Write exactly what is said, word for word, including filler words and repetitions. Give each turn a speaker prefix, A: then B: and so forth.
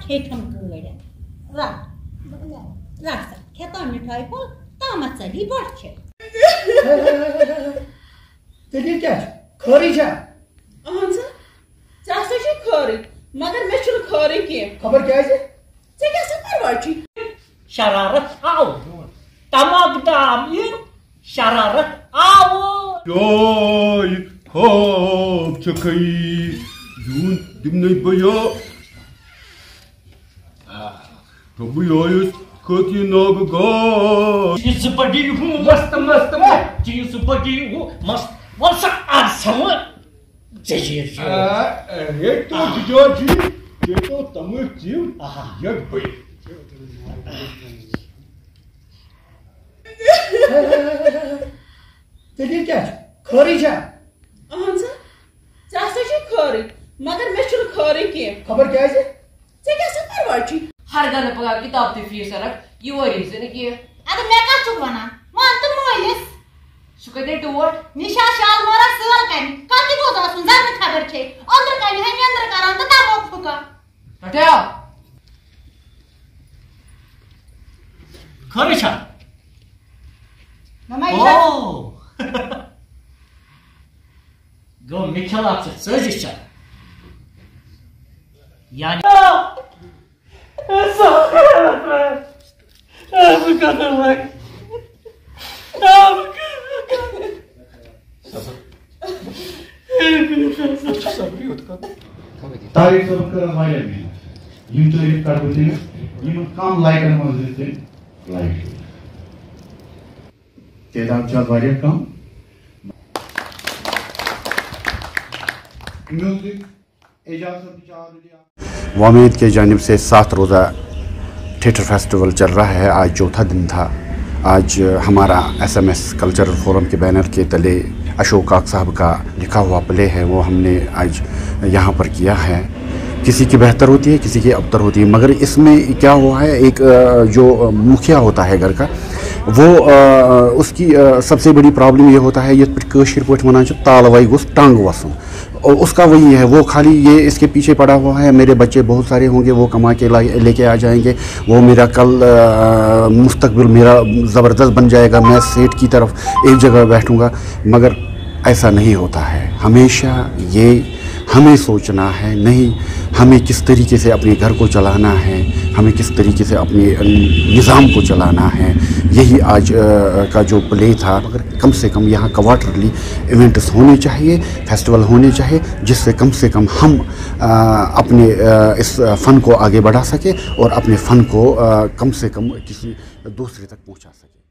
A: ठेठम गड़ रख रख खेता मिठाई को तामत चली बढ़
B: तेल क्या खरी छा
C: अहन सा चासा छी खरी मगर मे छु खरी के
B: खबर क्या है
C: से क्या से परवाह छी
D: शरारत आओ तमक दाम ये शरारत आओ
E: Joy, hope, Chakai, June, Dimnay Baya. Ah, Kabuya, Kati Naga.
D: Cheese body who must must cheese body who must what's up summer? Cheese.
E: Ah, it to Georgie, get out Tamil Jim. Ah, young boy.
B: तेल क्या खरी छा
C: अहन सा चासा छी खरी मगर मे छु खरी के
B: खबर क्या है
C: से क्या से परवाह छी
F: हर गन पगा किताब ते फीस रख यू रीजन के
A: अरे मैं का छु बना मान तो मोइलिस
F: सुकदे टूट
A: निशा शाल मोरा सवाल कन काती को दा सुन जान खबर छे अंदर कन है अंदर करा तो ता मोक फुका
F: हटा
D: खरीशा
A: मम्मा
D: Oh. Go Michael up to Surgisha. Yani.
G: It's okay, my friend. I'm gonna like. I'm
H: तारीख सब कर वाले में यूं तो एक कर बोलते हैं यूं काम लाइक करने वाले थे लाइक तेदाब चार वाले काम म्यूजिक इजाज़त चार
I: वोमेद के जानिब से सात रोज़ा थिएटर फेस्टिवल चल रहा है। आज चौथा दिन था। आज हमारा एसएमएस कल्चरल फोरम के बैनर के तले अशोक काक साहब का लिखा हुआ प्ले है, वो हमने आज यहाँ पर किया है। किसी की बेहतर होती है, किसी की अबतर होती है, मगर इसमें क्या हुआ है, एक जो मुखिया होता है घर का, वो उसकी सबसे बड़ी प्रॉब्लम ये होता है, ये कशीर पट वनान ताल वाई गोस टांग वसन, और उसका वही है, वो खाली ये इसके पीछे पड़ा हुआ है। मेरे बच्चे बहुत सारे होंगे, वो कमा के लेके आ जाएंगे, वो मेरा कल मुस्तकबिल मेरा ज़बरदस्त बन जाएगा, मैं सेठ की तरफ एक जगह बैठूँगा। मगर ऐसा नहीं होता है। हमेशा ये हमें सोचना है, नहीं हमें किस तरीके से अपने घर को चलाना है, हमें किस तरीके से अपने निज़ाम को चलाना है। यही आज का जो प्ले था। मगर कम से कम यहाँ क्वार्टरली इवेंट्स होने चाहिए, फेस्टिवल होने चाहिए, जिससे कम से कम हम अपने इस फ़न को आगे बढ़ा सकें और अपने फ़न को कम से कम किसी दूसरे तक पहुँचा सकें।